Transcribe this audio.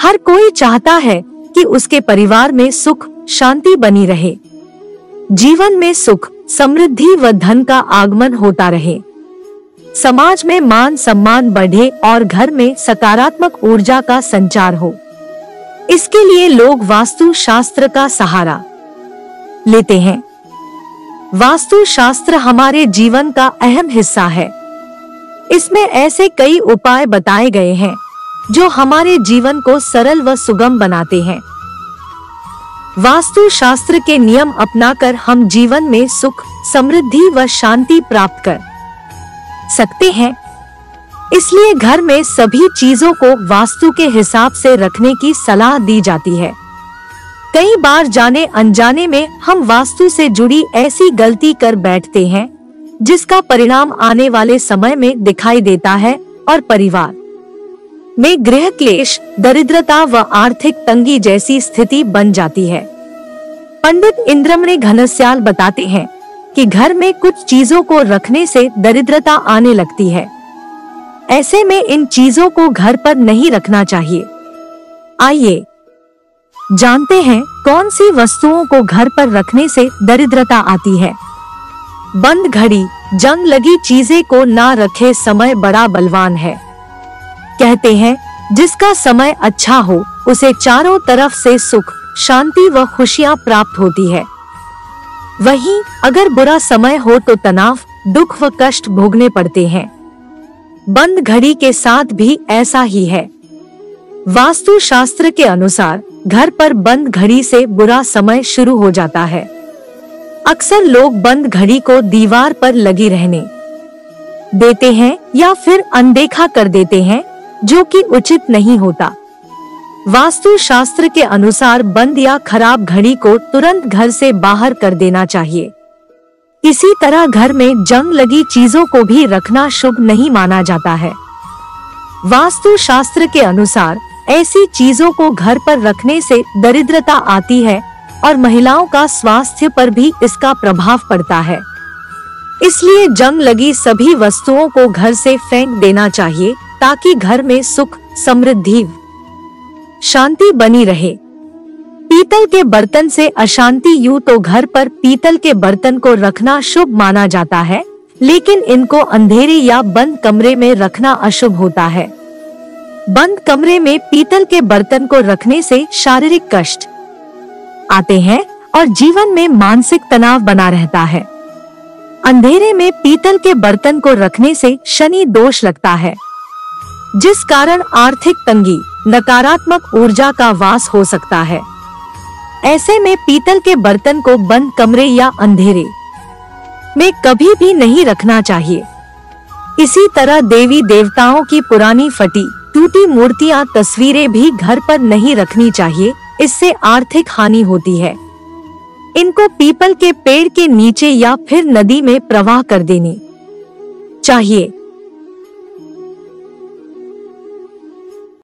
हर कोई चाहता है कि उसके परिवार में सुख शांति बनी रहे, जीवन में सुख समृद्धि व धन का आगमन होता रहे, समाज में मान सम्मान बढ़े और घर में सकारात्मक ऊर्जा का संचार हो। इसके लिए लोग वास्तु शास्त्र का सहारा लेते हैं। वास्तु शास्त्र हमारे जीवन का अहम हिस्सा है। इसमें ऐसे कई उपाय बताए गए हैं जो हमारे जीवन को सरल व सुगम बनाते हैं। वास्तु शास्त्र के नियम अपनाकर हम जीवन में सुख समृद्धि व शांति प्राप्त कर सकते हैं। इसलिए घर में सभी चीजों को वास्तु के हिसाब से रखने की सलाह दी जाती है। कई बार जाने अनजाने में हम वास्तु से जुड़ी ऐसी गलती कर बैठते हैं जिसका परिणाम आने वाले समय में दिखाई देता है और परिवार में गृह क्लेश, दरिद्रता व आर्थिक तंगी जैसी स्थिति बन जाती है। पंडित इंद्रमणि घनश्याल बताते हैं कि घर में कुछ चीजों को रखने से दरिद्रता आने लगती है। ऐसे में इन चीजों को घर पर नहीं रखना चाहिए। आइए जानते हैं कौन सी वस्तुओं को घर पर रखने से दरिद्रता आती है। बंद घड़ी। जंग लगी चीजें को ना रखे समय बड़ा बलवान है। कहते हैं जिसका समय अच्छा हो उसे चारों तरफ से सुख शांति व खुशियां प्राप्त होती है। वहीं अगर बुरा समय हो तो तनाव दुख व कष्ट भोगने पड़ते हैं। बंद घड़ी के साथ भी ऐसा ही है। वास्तु शास्त्र के अनुसार घर पर बंद घड़ी से बुरा समय शुरू हो जाता है। अक्सर लोग बंद घड़ी को दीवार पर लगी रहने देते हैं या फिर अनदेखा कर देते हैं, जो कि उचित नहीं होता। वास्तु शास्त्र के अनुसार बंद या खराब घड़ी को तुरंत घर से बाहर कर देना चाहिए। इसी तरह घर में जंग लगी चीजों को भी रखना शुभ नहीं माना जाता है। वास्तु शास्त्र के अनुसार ऐसी चीजों को घर पर रखने से दरिद्रता आती है और महिलाओं का स्वास्थ्य पर भी इसका प्रभाव पड़ता है। इसलिए जंग लगी सभी वस्तुओं को घर से फेंक देना चाहिए ताकि घर में सुख समृद्धि शांति बनी रहे। पीतल के बर्तन से अशांति। यूं तो घर पर पीतल के बर्तन को रखना शुभ माना जाता है, लेकिन इनको अंधेरे या बंद कमरे में रखना अशुभ होता है। बंद कमरे में पीतल के बर्तन को रखने से शारीरिक कष्ट आते हैं और जीवन में मानसिक तनाव बना रहता है। अंधेरे में पीतल के बर्तन को रखने से शनि दोष लगता है, जिस कारण आर्थिक तंगी नकारात्मक ऊर्जा का वास हो सकता है। ऐसे में पीतल के बर्तन को बंद कमरे या अंधेरे में कभी भी नहीं रखना चाहिए। इसी तरह देवी देवताओं की पुरानी फटी टूटी मूर्तियां तस्वीरें भी घर पर नहीं रखनी चाहिए, इससे आर्थिक हानि होती है। इनको पीपल के पेड़ के नीचे या फिर नदी में प्रवाह कर देनी चाहिए।